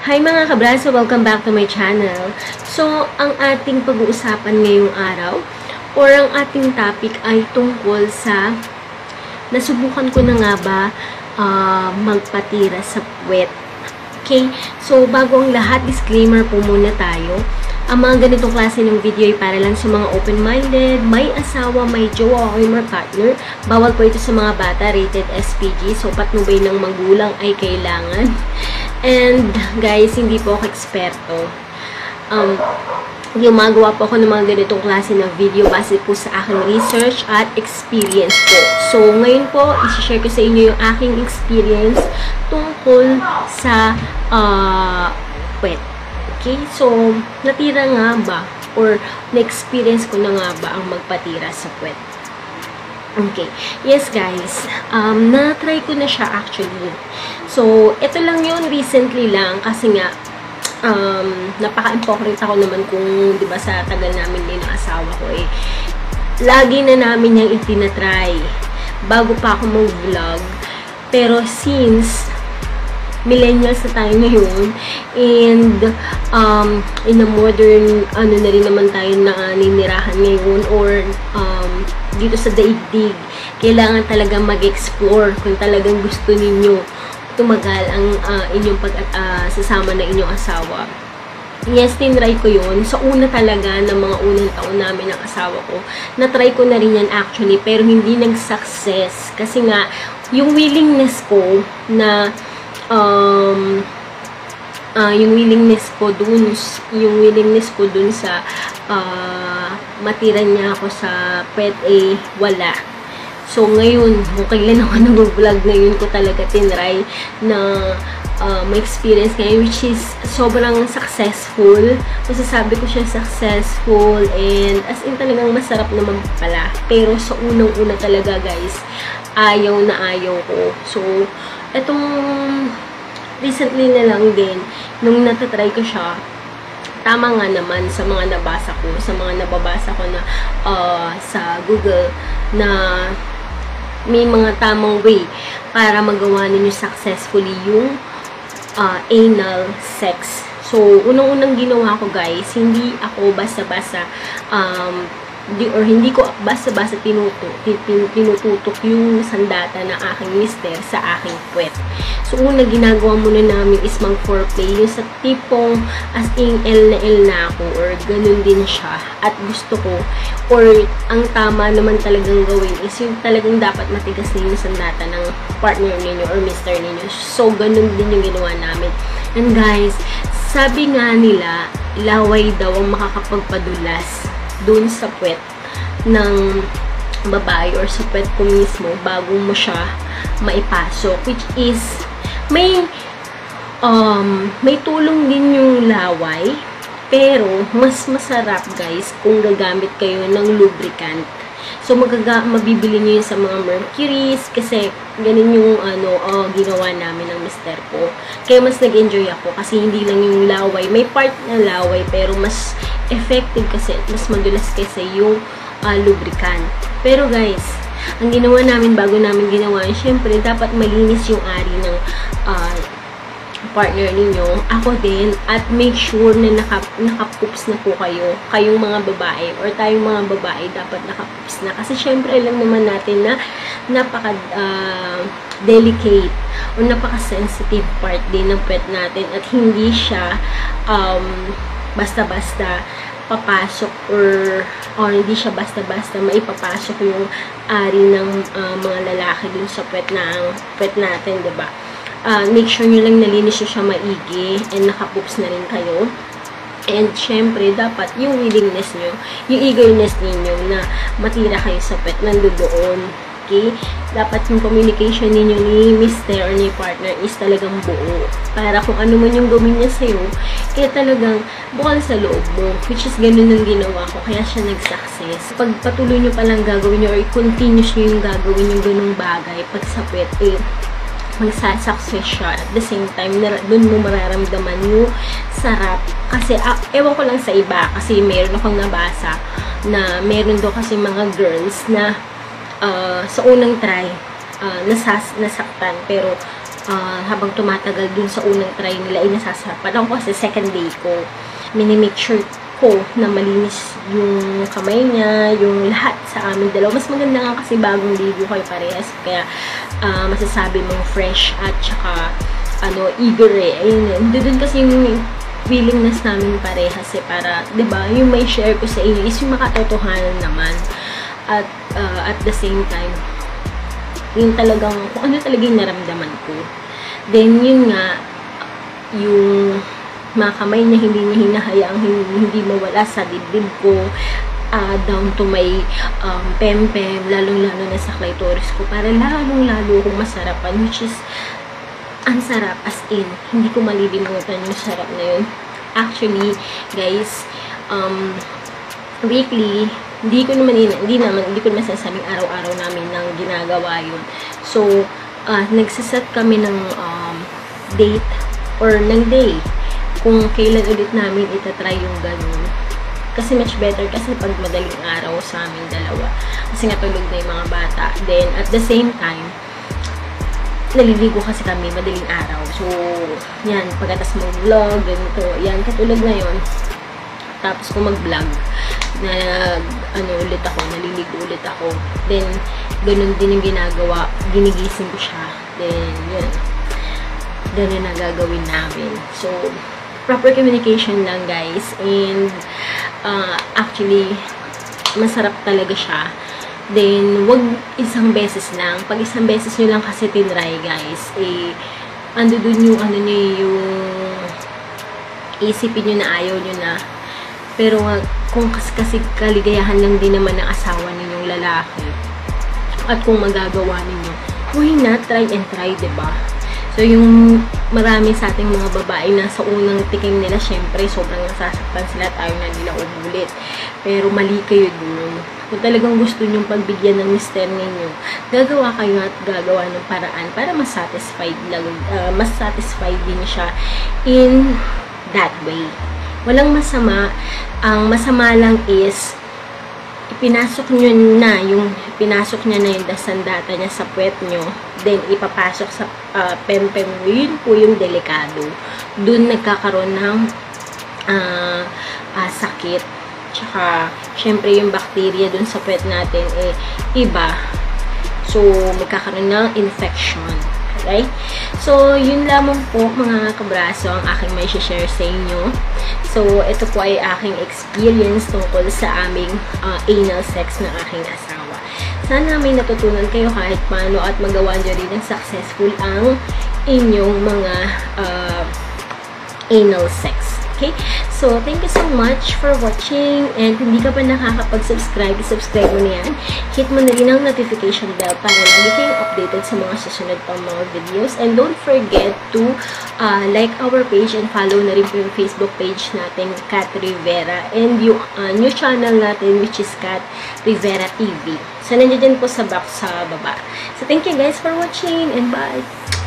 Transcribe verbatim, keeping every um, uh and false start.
Hi mga kabraso! Welcome back to my channel. So, ang ating pag-uusapan ngayong araw or ang ating topic ay tungkol sa nasubukan ko na nga ba uh, magpatira sa puwet. Okay? So, bago ang lahat, disclaimer po muna tayo. Ang mga ganitong klase ng video ay para lang sa mga open-minded, may asawa, may jowa, o may partner. Bawal po ito sa mga bata, rated S P G. So, patnubay ng magulang ay kailangan. And, guys, hindi po ako eksperto. Um, gumagawa po ako ng mga ganitong klase ng video base po sa aking research at experience po. So, ngayon po, isi-share ko sa inyo yung aking experience tungkol sa uh, puwet. Okay? So, natira nga ba or na-experience ko na nga ba ang magpatira sa puwet? Okay. Yes, guys. Um, na-try ko na siya actually. So, ito lang yun recently lang kasi nga um, napaka-hypocrite ako naman kung, di ba, sa tagal namin din ng asawa ko eh. Lagi na namin niyang itinatry bago pa ako mag-vlog. Pero since millennials na tayo ngayon, and um, in a modern, ano na rin naman tayo na ninirahan ngayon, or um, dito sa daigdig, kailangan talaga mag-explore kung talagang gusto ninyo tumagal ang uh, inyong pag-sasama uh, na inyong asawa. Yes, tinry ko yun. Sa una talaga, ng mga unang taon namin ng asawa ko, na-try ko na rin yan actually, pero hindi nag-success. Kasi nga, yung willingness ko na Um, uh, yung willingness ko dun, yung willingness ko dun sa uh, matira niya ako sa pet eh, wala. So, ngayon, kung kailan ako nag-vlog, ngayon ko talaga tinry na uh, may experience ngayon, which is sobrang successful. Masasabi ko siya successful, and as in talagang masarap naman pala. Pero sa unang-una talaga, guys, ayaw na ayaw ko. So, etong recently na lang din, nung natatry ko siya, tama nga naman sa mga nabasa ko, sa mga nababasa ko na uh, sa Google, na may mga tamang way para magawa ninyo successfully yung uh, anal sex. So, unang-unang ginawa ko, guys, hindi ako basta-basta um, Di, or hindi ko basta-basta tinutok, tinututok yung sandata ng aking mister sa aking puwet. So, una ginagawa muna namin is mag-foreplay, yung sa tipong as in L na L na ako, or ganun din siya. At gusto ko, or ang tama naman talagang gawin is yung talagang dapat matigas na yung sandata ng partner ninyo or mister ninyo. So, ganun din yung ginawa namin. And guys, sabi nga nila, laway daw ang makakapagpadulas dun sa puwet ng babae or sa puwet ko mismo bago mo siya maipasok, which is may um, may tulong din yung laway, pero mas masarap, guys, kung gagamit kayo ng lubricant. So, magaga mabibili niyo yun sa mga Mercury's, kasi ganun yung ano, uh, ginawa namin ng mister ko. Kaya mas nag-enjoy ako kasi hindi lang yung laway. May part na laway, pero mas effective kasi, mas madulas kasi yung uh, lubricant. Pero guys, ang ginawa namin bago namin ginawa, syempre, dapat malinis yung ari ng uh, partner ninyo, ako din, at make sure na naka, nakapups na po kayo, kayong mga babae, or tayong mga babae, dapat nakapups na. Kasi syempre, alam naman natin na napaka uh, delicate o napaka-sensitive part din ng puwet natin, at hindi siya um, basta-basta papasok, or or hindi siya basta-basta maipapasok yung ari ng uh, mga lalaki dun sa puwet ng puwet natin, diba? Uh, make sure nyo lang nalinis nyo siya maigi, and nakapoops na rin kayo. And syempre, dapat yung willingness nyo, yung eagerness ninyo na matira kayo sa puwet, nandoon. Okay? Dapat yung communication ninyo ni mister or ni partner is talagang buo. Para kung ano man yung gawin niya sa'yo, kaya talagang bukal sa loob mo. Which is ganun ang ginawa ko. Kaya siya nag-success. Pag patuloy nyo palang gagawin nyo, or continuous nyo yung gagawin yung ganung bagay, pag sa puwet, eh, magsa-success siya. At the same time, dun mo mararamdaman yung sarap. Kasi, ah, ewan ko lang sa iba, kasi meron akong nabasa na meron do kasi mga girls na uh, sa unang try, uh, nasas, nasaktan, pero uh, habang tumatagal dun sa unang try nila, ay nasasarapan ako kasi second day ko. Minimake sure ko na malinis yung kamay niya, yung lahat sa aming dalawa. Mas maganda nga kasi bagong ligo kayo parehas. Kaya uh, masasabi mong fresh at saka ano, eager eh. Ayun, doon kasi yung willingness namin parehas eh, para, diba, yung may share ko sa inyo is yung makatotohanan naman. At uh, at the same time, yung talagang, kung ano talaga yung naramdaman ko. Then, yun nga, yung mga kamay niya, hindi niya hinahayaang hindi, hindi mawala sa dibdib ko, uh, down to my um, pempem, lalong-lalo na sa clitoris ko, para lalong-lalo akong masarapan, which is, ang sarap, as in, hindi ko malilimutan yung sarap na yun. Actually, guys, um, weekly, hindi ko naman, hindi naman, hindi ko naman sasabing araw-araw namin nang ginagawa yun. So, uh, nagsaset kami ng um, date, or ng day, kung kailan ulit namin itatry yung ganun. Kasi much better kasi pag madaling araw sa aming dalawa. Kasi nga tulog na yung mga bata. Then, at the same time, naliligo kasi kami madaling araw. So, yan, pagkatas mag-vlog, ganito, yan, katulad na yun. Tapos kung mag-vlog, na, ano, ulit ako, naliligo ulit ako. Then, ganun din yung ginagawa, ginigising ko siya. Then, yun, ganun na gagawin namin. So, proper communication lang, guys. And, uh, actually, masarap talaga siya. Then, wag isang beses lang. Pag isang beses nyo lang kasi tinry, guys, eh, ando dun yung, ano nyo, yung isipin nyo na ayaw nyo na. Pero, kung kasi, kasi kaligayahan lang din naman ng asawa ninyong lalaki, at kung magagawa ninyo, why not try and try, diba? So, yung marami sa ating mga babae na sa unang tikim nila, syempre, sobrang nasasaktan sila, tayo na nila umulit. Pero mali kayo dun. Kung talagang gusto nyong pagbigyan ng mister ninyo, gagawa kayo at gagawa ng paraan para mas satisfied, lang, uh, mas satisfied din siya in that way. Walang masama. Ang masama lang is, ipinasok nyo na yung, pinasok niya na yung dasandata niya sa puwet nyo, then ipapasok sa uh, pempem nyo, yun po yung delikado. Doon nagkakaroon ng uh, uh, sakit. Tsaka, syempre yung bacteria dun sa puwet natin, eh, iba. So, magkakaroon ng infection. Okay? So, yun lamang po mga kabraso ang aking may share sa inyo. So, ito po ay aking experience tungkol sa aming uh, anal sex ng aking asawa. Sana may natutunan kayo kahit paano at magawa nyo rin ng successful ang inyong mga uh, anal sex. Okay? So, thank you so much for watching. And kung hindi ka pa nakakapag-subscribe, subscribe mo na yan. Hit mo na rin ang notification bell para lagi kayong updated sa mga susunod pang mga videos. And don't forget to uh, like our page and follow na rin po yung Facebook page natin, Kat Rivera. And yung uh, new channel natin, which is Kat Rivera T V. So, nandiyan po sa box sa baba. So, thank you guys for watching and bye!